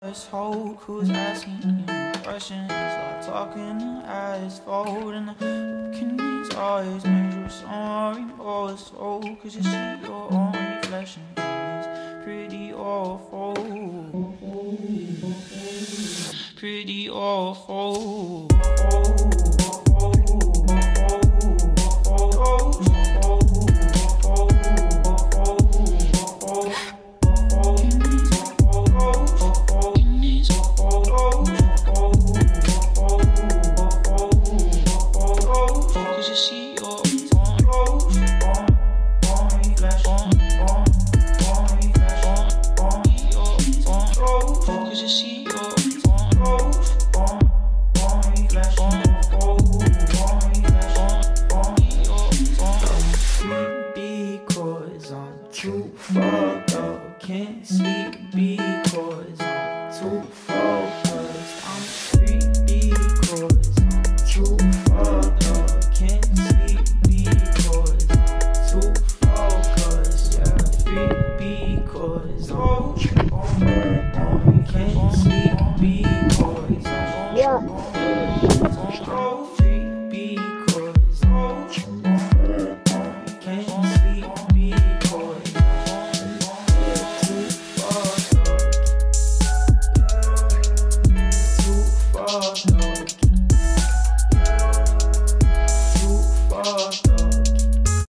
Asshole who's asking you questions, like talking to eyes folding. Looking these eyes made you so remorseful, cause you see your own reflection is pretty awful. Pretty awful. Too fucked up, can't sleep because I'm too fucked up.